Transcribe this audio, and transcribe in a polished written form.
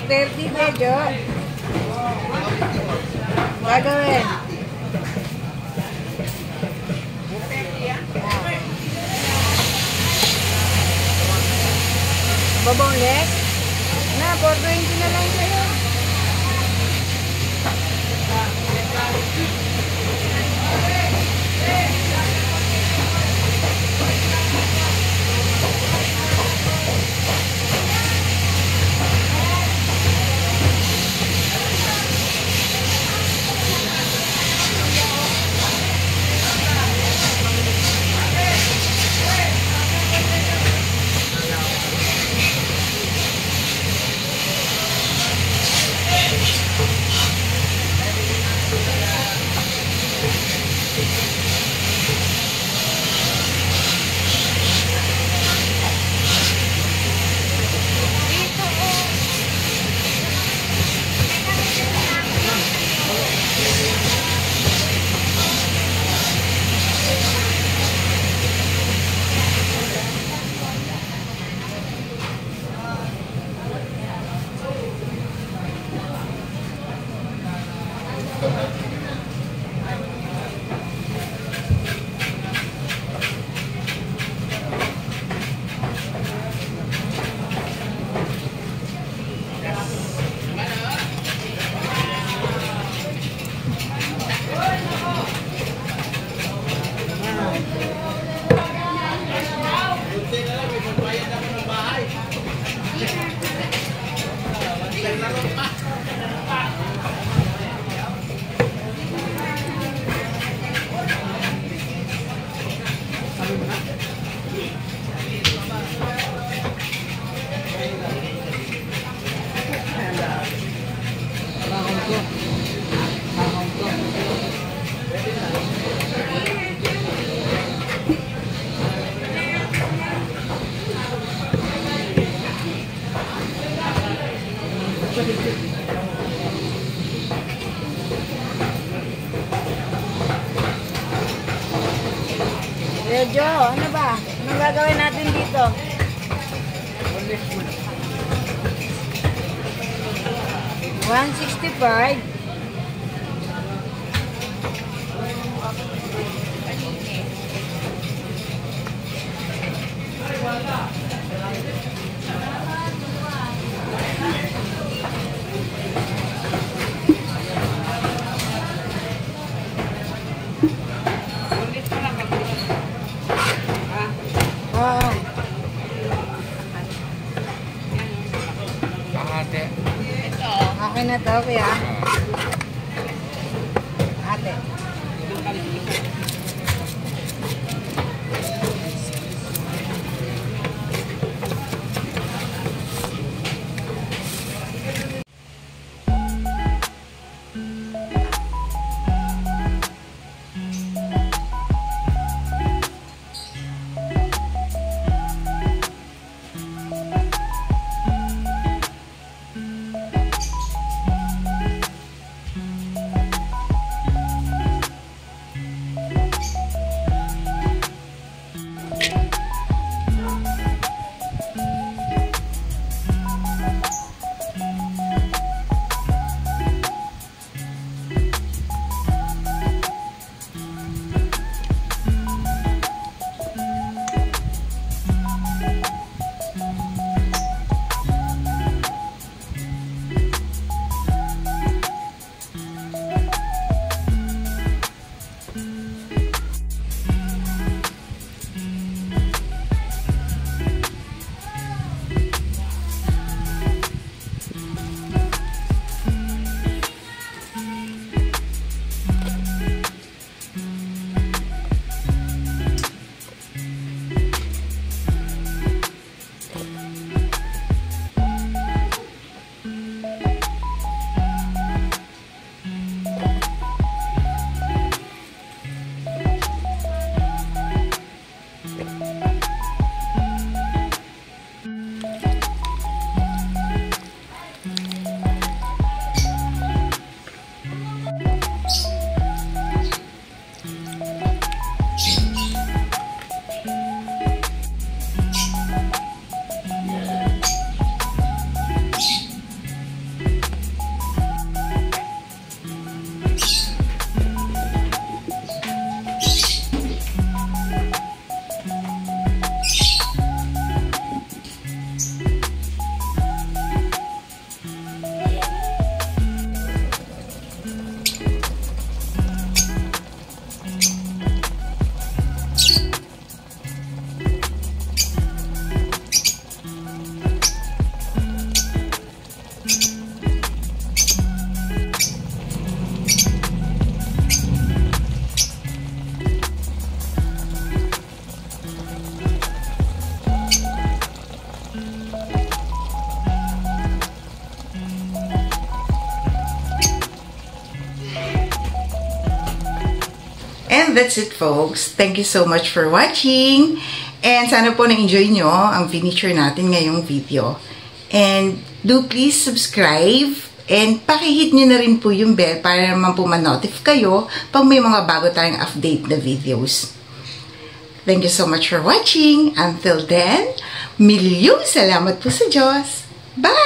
230 medyo. Gagawin. Baboneless? Na, 420 na lang sa'yo. Jo, ano ba? Anong gagawin natin dito? 165. Akin na to, kuya. Ate. that's it folks. Thank you so much for watching. And sana po na-enjoy nyo ang finiture natin ngayong video. And do please subscribe and pakihit nyo na rin po yung bell para naman po ma-notify kayo pag may mga bago tayong update na videos. Thank you so much for watching. Until then, milyong salamat po sa Diyos. Bye!